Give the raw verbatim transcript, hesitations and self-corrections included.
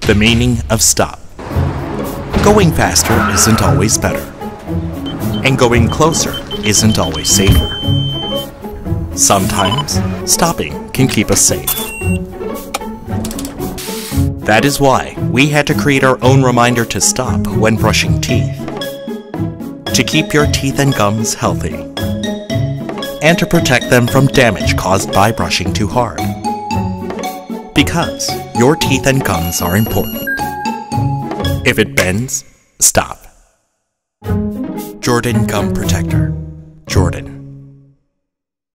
The meaning of stop. Going faster isn't always better. And going closer isn't always safer. Sometimes, stopping can keep us safe. That is why we had to create our own reminder to stop when brushing teeth. To keep your teeth and gums healthy. And to protect them from damage caused by brushing too hard. Because your teeth and gums are important. If it bends, stop. Jordan Gum Protector. Jordan.